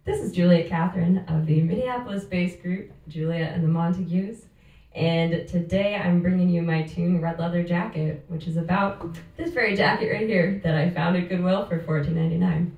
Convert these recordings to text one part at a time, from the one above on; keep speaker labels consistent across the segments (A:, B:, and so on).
A: This is Juliet Catherine of the Minneapolis-based group Juliet and the Montagues, and today I'm bringing you my tune Red Leather Jacket, which is about this very jacket right here that I found at Goodwill for $14.99.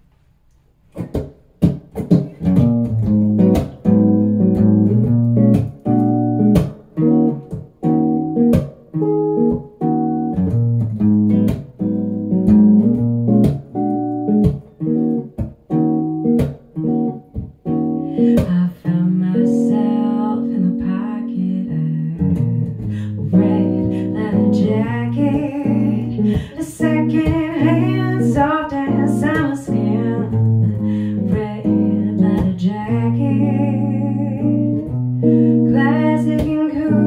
A: I found myself in the pocket of a red leather jacket, a secondhand, soft as summer skin. Red leather jacket, classic and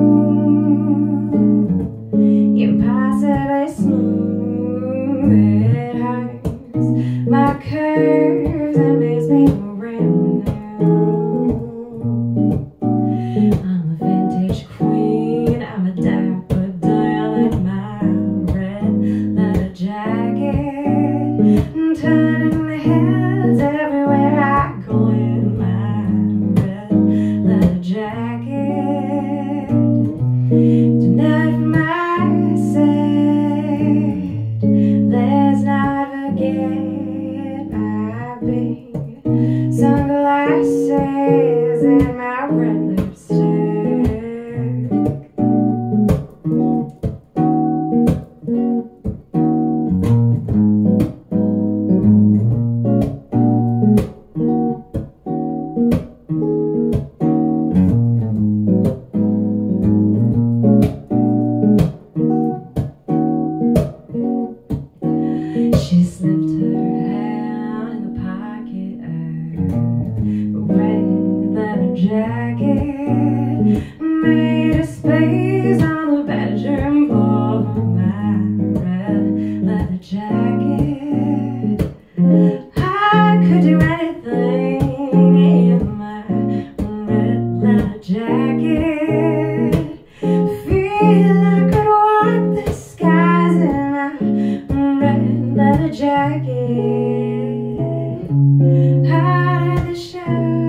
A: cool, impossibly smooth. It hides my curves and makes me brand new. I'm a vintage queen, I'm a dapper dial in my red leather jacket, turning the heads everywhere I go in my red leather jacket. Tonight for my side, let's not forget my big sunglasses and my red lipstick. She slipped her hand in the pocket of a red leather jacket, made a space on the bedroom floor for my red leather jacket. I could do anything in my red leather jacket. Feel I could walk the skies in my red leather jacket. Out of the show,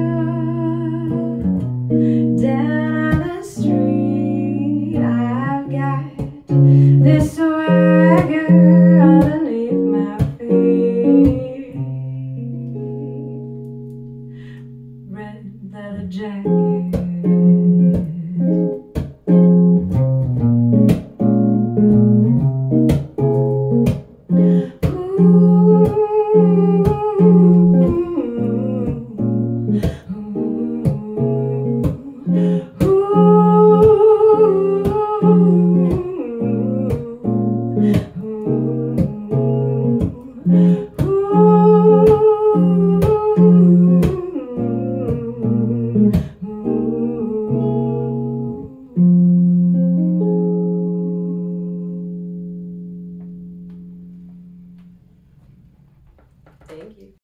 A: down on the street, I've got this swagger underneath my feet. Red leather jacket.